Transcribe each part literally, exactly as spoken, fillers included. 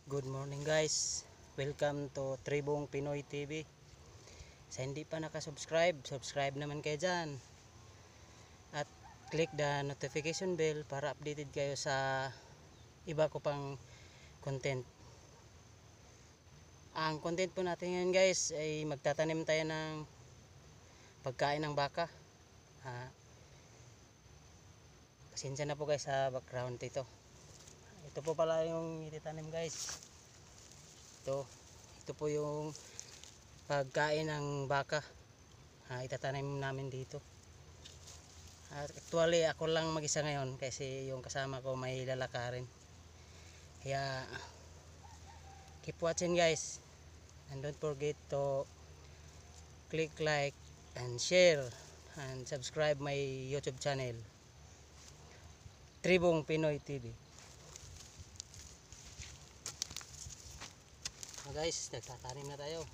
Good morning guys, welcome to Tribong Pinoy T V. Sa hindi pa nakasubscribe, subscribe naman kayo dyan. At click the notification bell para updated kayo sa iba ko pang content. Ang content po natin ngayon guys ay magtatanim tayo ng pagkain ng baka. ah, Pasensya na po guys sa background ito. Ito po pala yung ititanim guys. Ito, ito po yung pagkain ng baka. Ah, itatanim namin dito. At actually ako lang mag-isa ngayon kasi yung kasama ko may lalakarin. Kaya keep watching guys. And don't forget to click like and share and subscribe my YouTube channel, Tribong Pinoy T V. So guys, nagtatanim na tayo.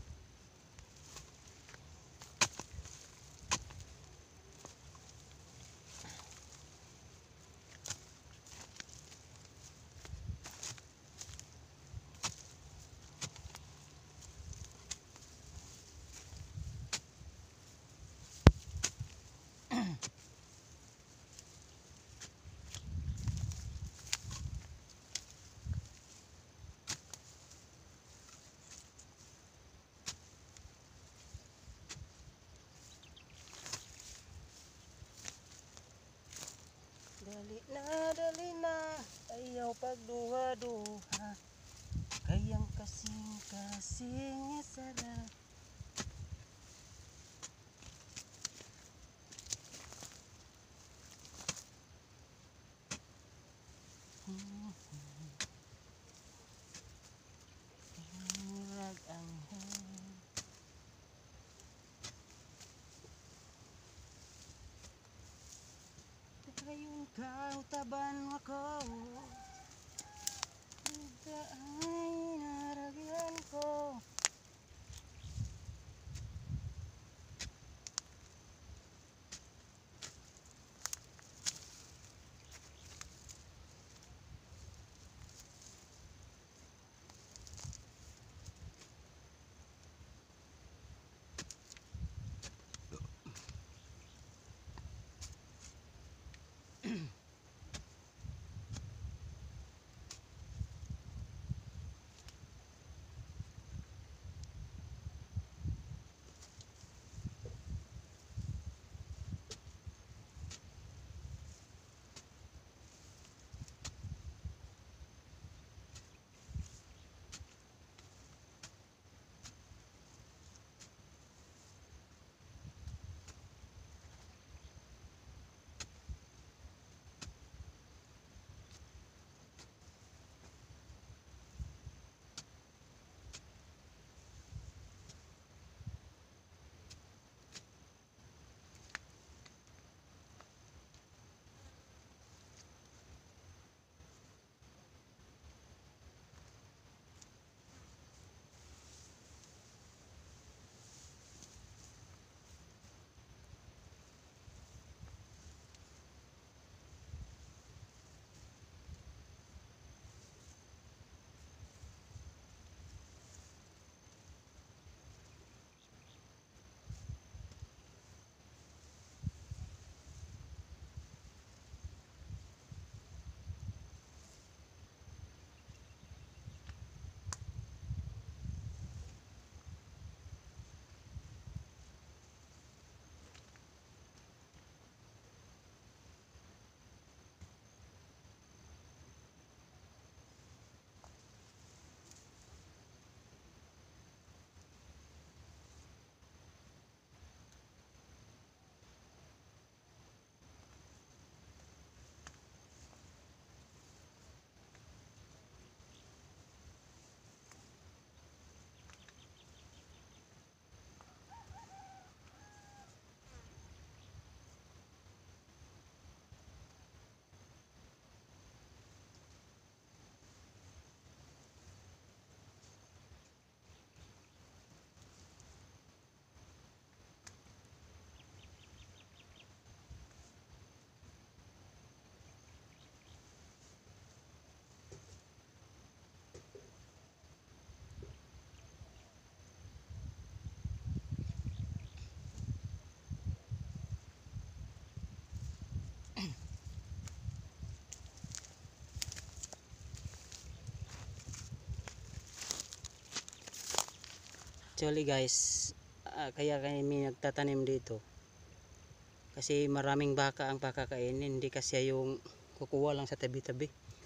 Dali na, dali na, ayaw pagduha-duha. Kayang kasing-kasing sarap. Murag ang Kayong kautaban ako, ito ay naragyan ko. Actually guys, ah, kaya kami nagtatanim dito kasi maraming baka ang pakakainin, hindi kasi yung kukuha lang sa tabi-tabi.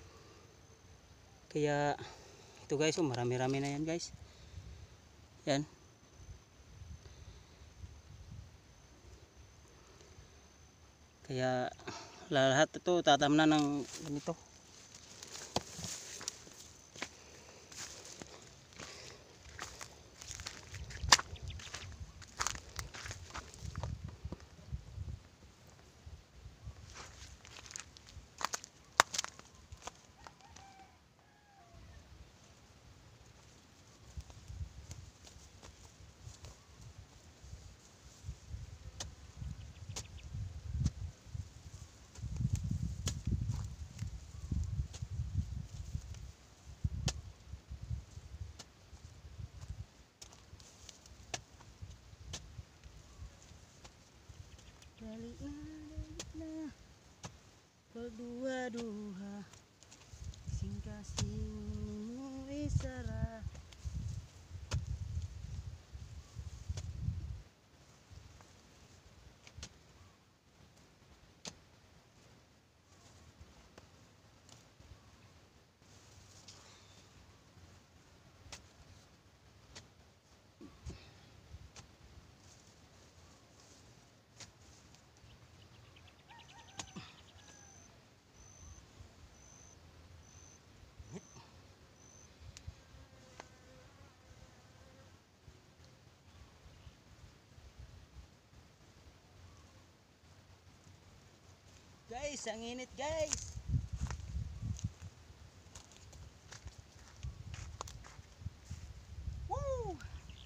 Kaya ito guys, oh, marami-rami na yan guys. Yan. Kaya lahat ito tatamnan ng ganito. Dali na, dali na, pagduha-duha, kasing-kasing mo isara. Guys, ang init guys. Woo!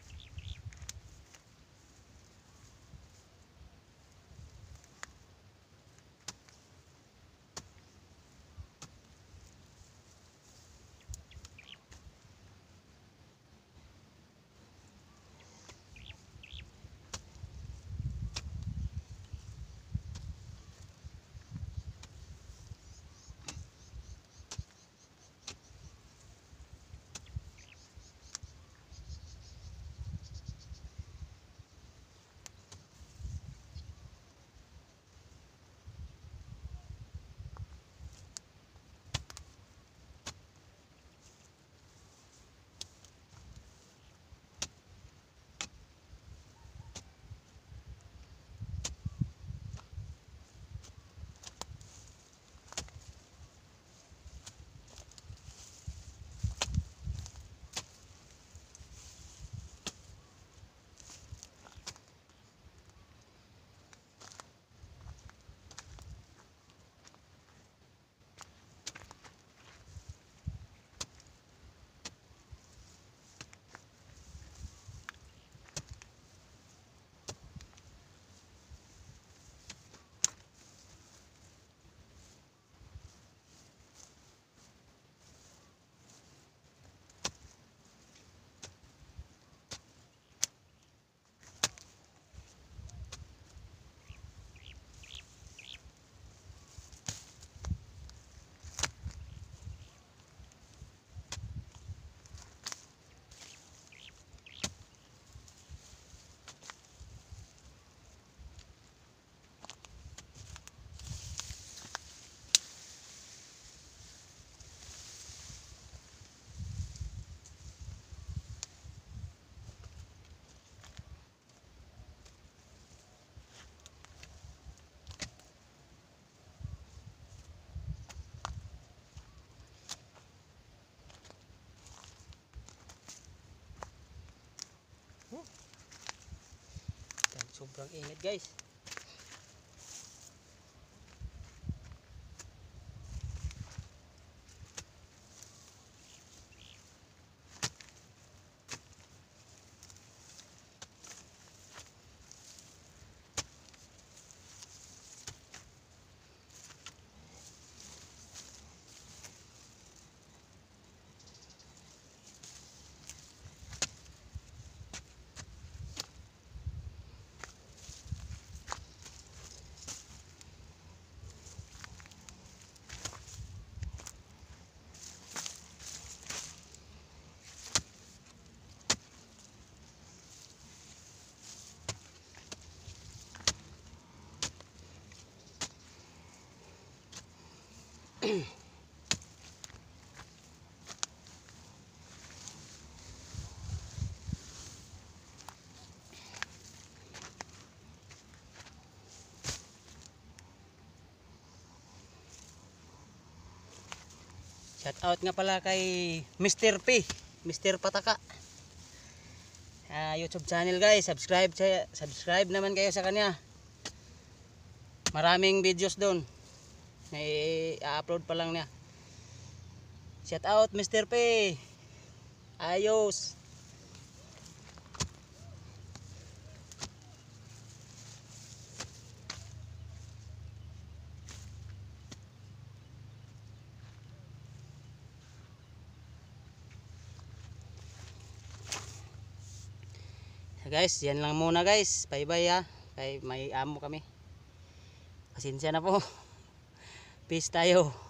Sobrang init guys. Shout out nga pala kay Mister P, Mister Pataka. Uh, YouTube channel guys, subscribe subscribe naman kayo sa kanya. Maraming videos doon. May i-upload pa lang niya. Shout out Mister P. Ayos. Guys, yan lang muna guys. Bye bye ha. Kay may amo kami. Pasensya na po. Peace tayo.